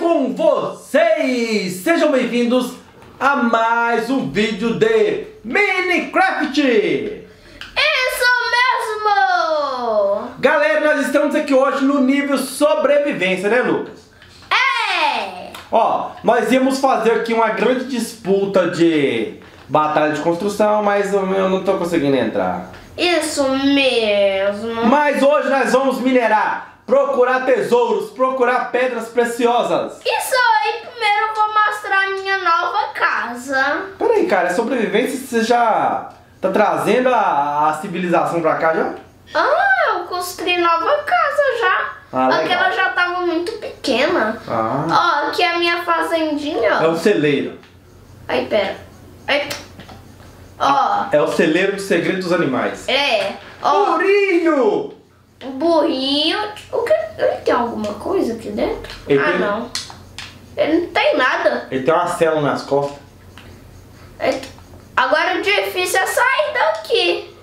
com vocês? Sejam bem-vindos a mais um vídeo de Minecraft! Isso mesmo! Galera, nós estamos aqui hoje no nível sobrevivência, né, Lucas? É! Ó, nós íamos fazer aqui uma grande disputa de batalha de construção, mas eu não tô conseguindo entrar. Isso mesmo! Mas hoje nós vamos minerar, procurar tesouros, procurar pedras preciosas. Isso aí, primeiro eu vou mostrar a minha nova casa. Peraí, cara, é sobrevivência, você já tá trazendo a civilização pra cá já? Ah, eu construí nova casa já. Aquela já tava muito pequena. Ó, aqui é a minha fazendinha. É o celeiro. Aí, pera. Aí. Ó. É o celeiro do segredo dos animais. É. Ó. Burrinho! O burrinho. O que? Ele tem alguma coisa aqui dentro? Não. Ele não tem nada. Ele tem uma célula nas costas. Agora o difícil é sair daqui.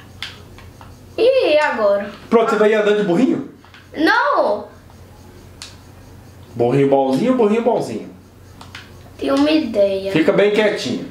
E agora? Pronto, você vai ir andando de burrinho? Não! Burrinho bonzinho, burrinho bonzinho. Tem uma ideia. Fica bem quietinho.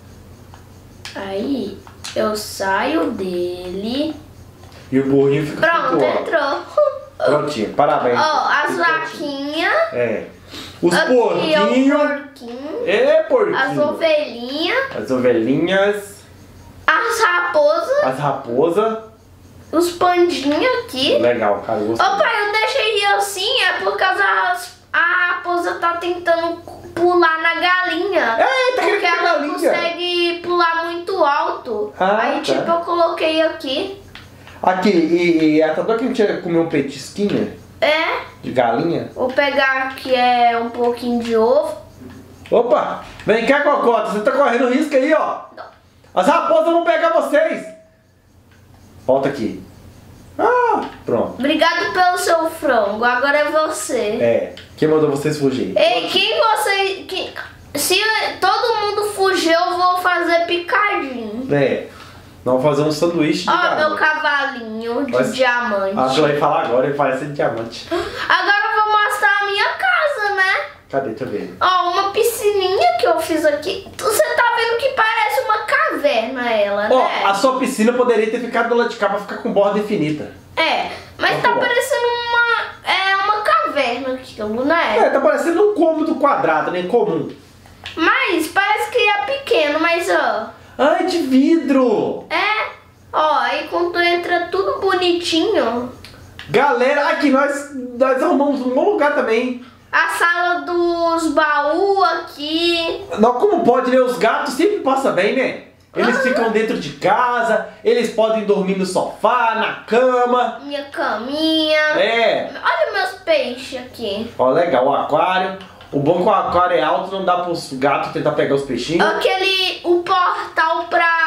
Aí eu saio dele. E o burrinho fica Pronto, flutuando. entrou. Prontinho, parabéns. Ó, as vaquinhas. É. Os Aqui porquinhos. é o porquinho. É, porquinho. As ovelhinhas. As ovelhinhas. As raposas. As raposas. Os pandinhos aqui. Legal, cara. Ô pai, eu deixei assim, é por causa a raposa tá tentando pular na galinha. É, tá porque ela galinha. consegue pular muito alto. Aí tá. tipo eu coloquei aqui. Aqui, e a Tadô que a gente ia comer um petisquinho de galinha. Vou pegar aqui um pouquinho de ovo. Opa, vem cá, Cocota, você tá correndo risco aí, ó. Não. As raposas vão pegar vocês. Volta aqui. Pronto. Obrigado pelo seu frango, agora é você. É, quem mandou vocês fugir? Ei, se todo mundo fugir, eu vou fazer picadinho. É, nós vamos fazer um sanduíche de Ó, galinha. meu cavalinho de diamante. Acho que ela vai falar agora, ele parece de diamante. Agora eu vou mostrar a minha casa, né? Cadê? Deixa eu ver. Ó, uma piscininha que eu fiz aqui. Você tá vendo que parece uma caverna ela, Ó, né? a sua piscina poderia ter ficado do lado de cá pra ficar com borda infinita. É, mas tá parecendo uma caverna aquilo, né? É, tá parecendo um cômodo quadrado, né? Comum. Mas parece que é pequeno, mas ó. Ai, de vidro! Ó, aí quando entra tudo bonitinho. Galera, aqui nós arrumamos um bom lugar também. A sala dos baús aqui. Não, como pode, né? Os gatos sempre passam bem, né? Eles ficam dentro de casa, eles podem dormir no sofá, na cama. Minha caminha. É. Olha meus peixes aqui. Ó, legal, o aquário. O bom é que o aquário é alto, não dá pros gatos tentar pegar os peixinhos. O portal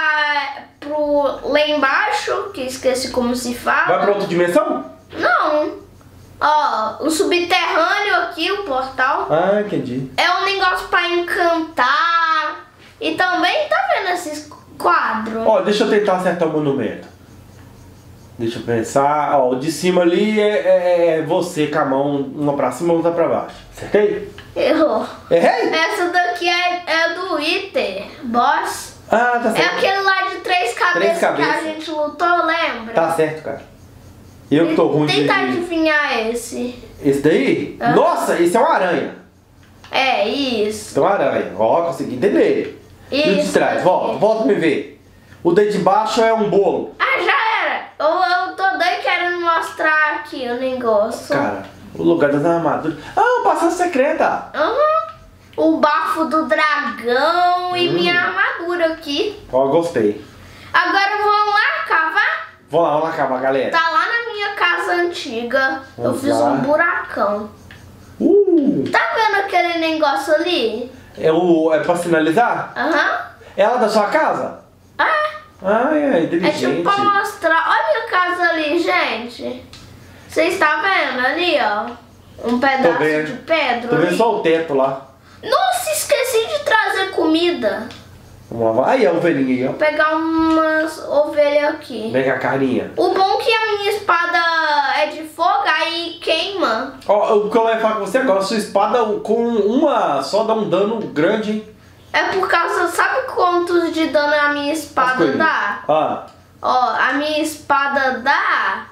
pro lá embaixo, que esqueci como se fala. Vai pra outra dimensão? Não. Ó, o subterrâneo aqui, o portal. Ah, entendi. É um negócio pra encantar. E também, tá vendo esses quadros? Ó, deixa eu tentar acertar o monumento. Deixa eu pensar. Ó, o de cima ali é você com a mão, uma pra cima e outra pra baixo. Acertei? Errou. Errei? Essa daqui é do Iter, boss. Ah, tá certo. É aquele lá de três cabeças que a gente lutou, lembra? Tá certo, cara. Eu que tô ruim de... Tenta adivinhar esse. Esse daí? Nossa, esse é uma aranha. É, isso. Esse é uma aranha. Ó, consegui entender. E o de Isso trás? aqui. Volta pra me ver. O daí de baixo é um bolo. Ah, já era. Eu tô doido querendo mostrar aqui o negócio. Cara, o lugar das armaduras. Ah, passagem secreta. O bafo do dragão e minha armadura aqui. Ó, gostei. Agora vamos lá cavar? Vamos lá acabar, galera. Tá lá na minha casa antiga. Vamos eu fiz lá. um buracão. Tá vendo aquele negócio ali? É pra sinalizar? Ela da sua casa? Ah, é inteligente. É tipo pra mostrar. Olha a casa ali, gente. Vocês estão vendo ali, ó? Um pedaço de pedra. Tô vendo ali. só o teto lá. Nossa, esqueci de trazer comida. Vamos lá. Aí a ovelhinha aí, ó. Vou pegar umas ovelhas aqui. Vem cá, carinha. O bom é que a minha espada é de fogo, aí queima. Ó, o que eu ia falar com você agora, sua espada com uma só dá um dano grande, hein? É por causa, sabe quantos de dano a minha espada dá? Ó, a minha espada dá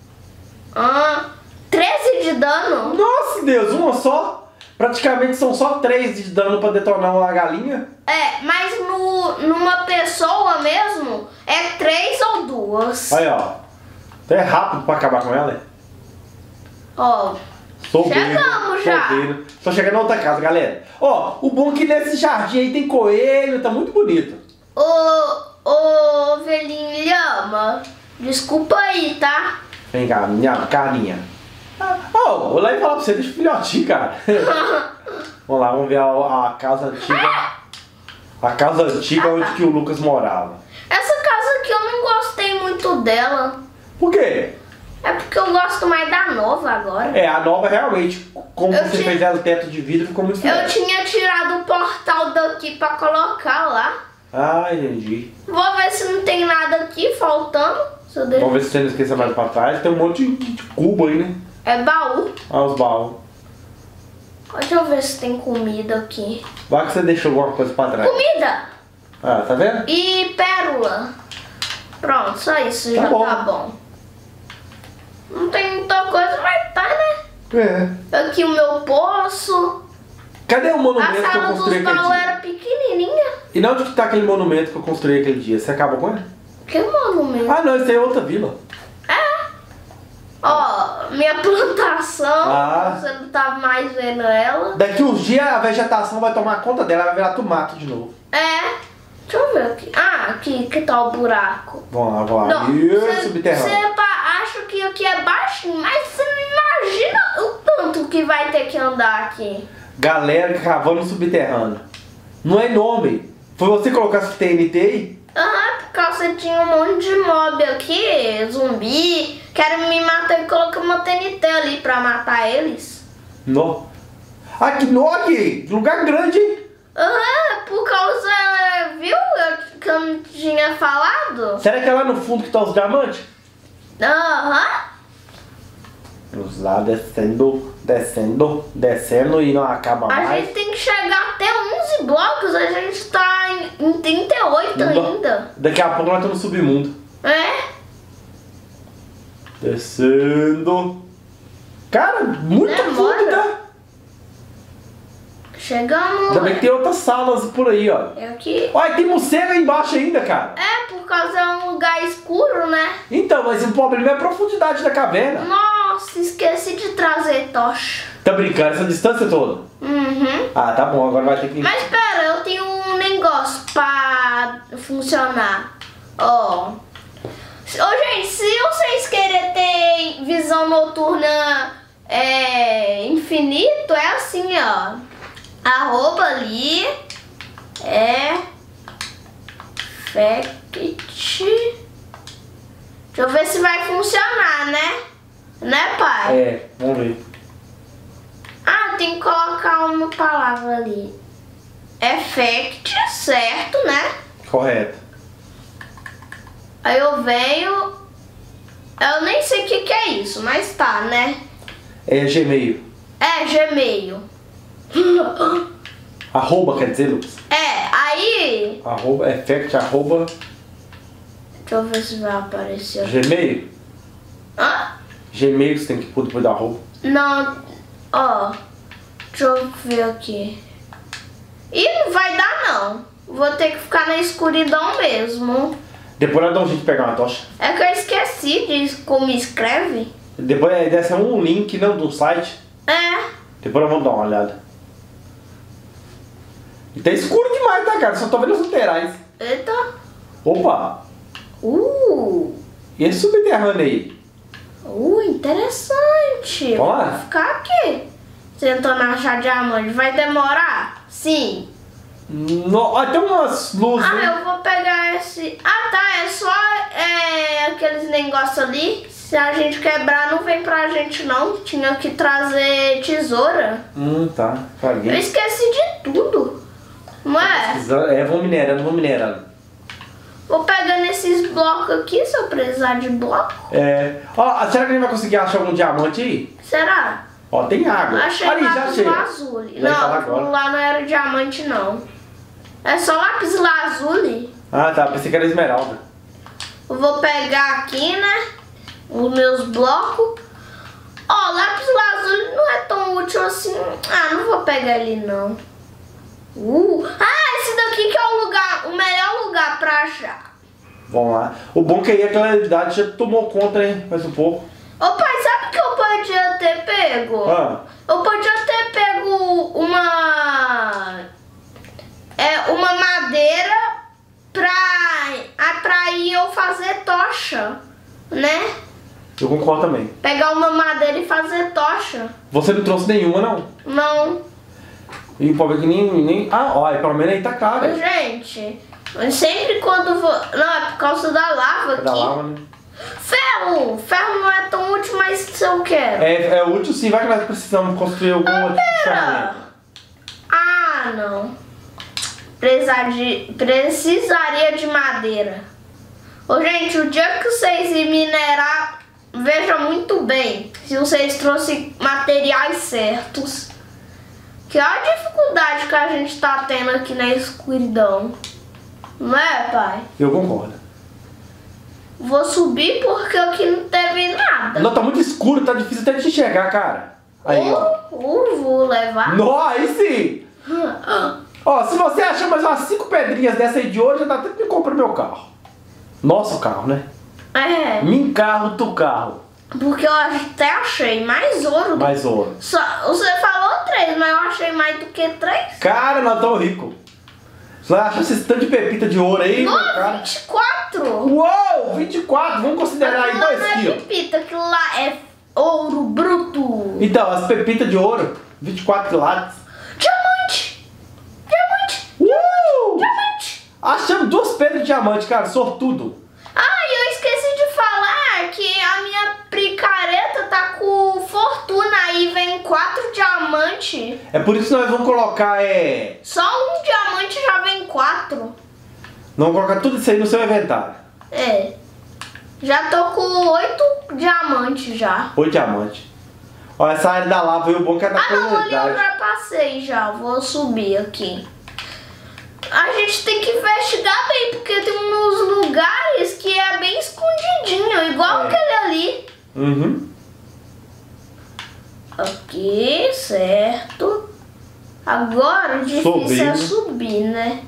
13 de dano. Nossa Deus, uma só? Praticamente são só 3 de dano pra detonar uma galinha. É, mas numa pessoa mesmo, é 3 ou 2. Aí, ó. É rápido pra acabar com ela, Ó. Chegamos já. Tô chegando na outra casa, galera. Ó, o bom é que nesse jardim aí tem coelho, tá muito bonito. Ô, ovelhinha lhama, desculpa aí, tá? Vem cá, minha carinha. Vou lá e falar pra você, deixa o filhotinho, cara. Vamos lá, vamos ver a casa antiga. A casa antiga onde que o Lucas morava. Essa casa aqui eu não gostei muito dela. Por quê? É porque eu gosto mais da nova agora. É, a nova realmente, como você fez ela, o teto de vidro, ficou muito feio. Eu tinha tirado o portal daqui pra colocar lá. Ah, entendi. Vou ver se não tem nada aqui faltando. Vamos ver se você não esqueça mais pra trás. Tem um monte de cubo aí, né? É baú. Os baús. Deixa eu ver se tem comida aqui. Vai que você deixou alguma coisa pra trás. Comida! Tá vendo? E pérola. Pronto, só isso já tá bom. Não tem muita coisa, mas tá, né? Aqui o meu poço. Cadê o monumento que eu construí aquele dia? A sala dos baús era pequenininha. E onde que tá aquele monumento que eu construí aquele dia? Você acabou com ele? Que monumento? Ah, não, isso aí é outra vila. Ó, minha plantação, você não tá mais vendo ela. Daqui uns dias a vegetação vai tomar conta dela, vai virar tomate de novo. Deixa eu ver aqui. Aqui que tá o buraco. Vamos lá. Isso, subterrâneo. Você acha que aqui é baixinho, mas você não imagina o tanto que vai ter que andar aqui. Galera cavando subterrâneo. Não é nome. Foi você que colocou essa TNT aí? Por causa que tinha um monte de mob aqui, zumbi. Quero me matar e colocar uma TNT ali pra matar eles. Não. Aqui, lugar grande, hein? Por causa, viu? Que eu não tinha falado. Será que é lá no fundo que tá os diamantes? Vamos lá, descendo e não acaba mais. A gente tem que chegar até 11 blocos, a gente tá em 38 ainda. Daqui a pouco nós estamos no submundo. Descendo. Cara, muito fundo, tá? Chegamos. Ainda bem que tem outras salas por aí, ó. Olha, tem morcego aí embaixo ainda, cara. Por causa é um lugar escuro, né? Então, mas o problema é a profundidade da caverna. Nossa, esqueci de trazer tocha. Tá brincando, essa distância toda? Tá bom, agora vai ter que... Mas pera, eu tenho um negócio pra funcionar. Gente, se vocês querem ter visão noturna infinito, é assim, ó. Arroba ali Fact. Deixa eu ver se vai funcionar, né? Né, pai? Vamos ver. Tem que colocar uma palavra ali. Effect, certo, né? Correto. Aí eu venho. Eu nem sei o que é isso, mas tá, né? É Gmail. Gmail. Arroba, quer dizer, Lucas? Aí... Arroba, effect, arroba... Deixa eu ver se vai aparecer. Gmail? Gmail você tem que pôr depois da arroba. Não, deixa eu ver aqui. Não vai dar não. Vou ter que ficar na escuridão mesmo. Depois nós dá um jeito de pegar uma tocha. É que eu esqueci de como escreve. Depois desse um link, não, do site. Depois nós vamos dar uma olhada. E tá escuro demais, tá, cara? Só tô vendo os laterais. Eita. Opa. E esse subterrâneo aí? Interessante. Vamos lá? Vou ficar aqui tentando achar diamante. Vai demorar? Sim. Tem umas luzes. Eu vou pegar esse... É só aqueles negócios ali. Se a gente quebrar, não vem pra gente não. Tinha que trazer tesoura. Tá. Caguei. Eu esqueci de tudo. Não é? Vou minerando, vou minerando. Vou pegando esses blocos aqui, se eu precisar de bloco. Ó, será que a gente vai conseguir achar algum diamante aí? Será? Ó, tem água. Achei ali, já lápis achei. lazuli. Não, lá não era diamante, não. É só lápis lazuli. Ah, tá. Pensei que era esmeralda. Eu vou pegar aqui, né? Os meus blocos. Ó, lápis lazuli não é tão útil assim. Ah, não vou pegar ele, não. Esse daqui que é o melhor lugar pra achar. Vamos lá. O bom é que aí a claridade já tomou conta, hein? Mais um pouco. Ô pai, sabe o que eu podia ter pego? Eu podia ter pego uma madeira pra ir eu fazer tocha, né? Eu concordo também. Pegar uma madeira e fazer tocha. Você não trouxe nenhuma, não? Não. E pode ver que nem... Ah, ó, pelo menos aí tá claro. Gente, sempre quando vou... Não, é por causa da lava aqui. Da lava, né? Ferro! Ferro não é tão útil, mas se eu quero. É útil sim, vai que nós precisamos construir alguma ferramenta. Ah, não. Precisaria de madeira. Ô, gente, o dia que vocês irem minerar, veja muito bem se vocês trouxeram materiais certos. Que olha a dificuldade que a gente tá tendo aqui na escuridão. Não é, pai? Eu concordo. Vou subir porque aqui não teve nada. Não, tá muito escuro, tá difícil até de te enxergar, cara. Aí, ó. Vou levar. Não, aí sim! Ó, se você achar mais umas 5 pedrinhas dessa aí de ouro, já dá tempo de comprar meu carro. Nosso carro, né? Meu carro, tu carro. Porque eu até achei mais ouro. Mais ouro. Você falou 3, mas eu achei mais do que 3. Cara, nós estamos ricos. Você vai achar esse tanto de pepita de ouro aí, meu cara? 24. Uou, 24. Vamos considerar aí 2 quilos. Não é pepita, aquilo lá é ouro bruto. Então, as pepitas de ouro, 24 quilates. Diamante. Achamos 2 pedras de diamante, cara, sortudo. Eu esqueci de falar que a minha picareta tá com fortuna aí, vem 4 diamantes. É por isso que nós vamos colocar, Só um diamante já vem 4. Nós vamos colocar tudo isso aí no seu inventário. Já tô com 8 diamantes já. 8 diamantes. Ó, essa área da lava aí, o bom que é da não, ali eu já passei já, vou subir aqui. A gente tem que investigar bem, porque tem uns lugares que é bem escondidinho, igual aquele ali. Aqui, certo. Agora o difícil é subir, né?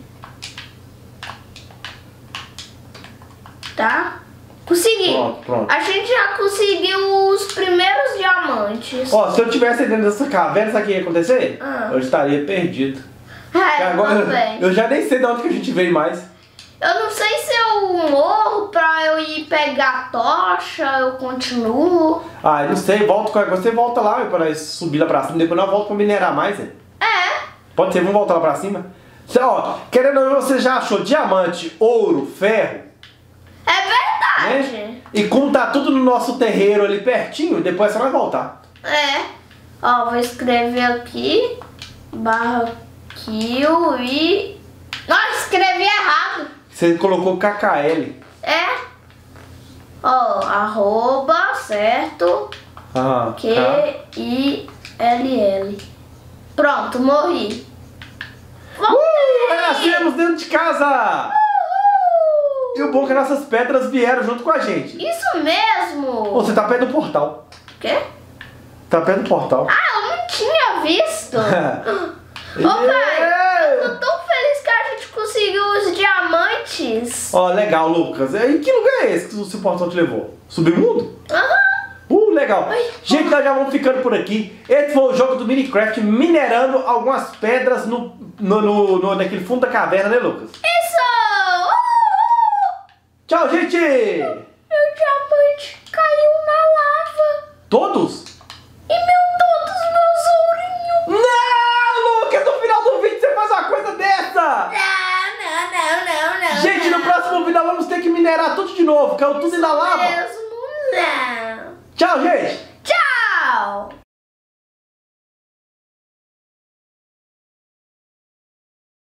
Tá? Consegui. Pronto. A gente já conseguiu os primeiros diamantes. Ó, se eu tivesse dentro dessa caverna, sabe o que ia acontecer? Eu estaria perdido. Agora, eu já nem sei de onde que a gente veio mais. Eu não sei se eu morro pra eu ir pegar a tocha, eu continuo. Eu não sei, você volta lá pra nós subir lá pra cima, depois nós voltamos pra minerar mais, né? Pode ser, vamos voltar lá pra cima? Ó, querendo ou não, você já achou diamante, ouro, ferro? É verdade. Né? E como tá tudo no nosso terreiro ali pertinho, depois você vai voltar. Ó, vou escrever aqui, /kill e... Nossa, escrevi errado. Você colocou KKL. Ó, @ certo? QILL. Pronto, morri. Nascemos dentro de casa! E o bom é que nossas pedras vieram junto com a gente. Isso mesmo! Você tá perto do portal. Quê? Tá perto do portal. Eu não tinha visto! Ô pai, eu tô tão feliz que a gente conseguiu os diamantes. Ó, legal, Lucas. E que lugar é esse que o seu portal te levou? Submundo? Legal. Gente, nós já vamos ficando por aqui. Esse foi o jogo do Minecraft, minerando algumas pedras naquele fundo da caverna, né, Lucas? Isso! Tchau, gente! Meu diamante caiu na lava. Todos? Todos meus ourinhos. Não, Lucas, no final do vídeo você faz uma coisa dessa! Não. Gente, no próximo vídeo nós vamos ter que minerar tudo de novo. Caiu tudo na lava. Mesmo não. Tchau, gente! Tchau!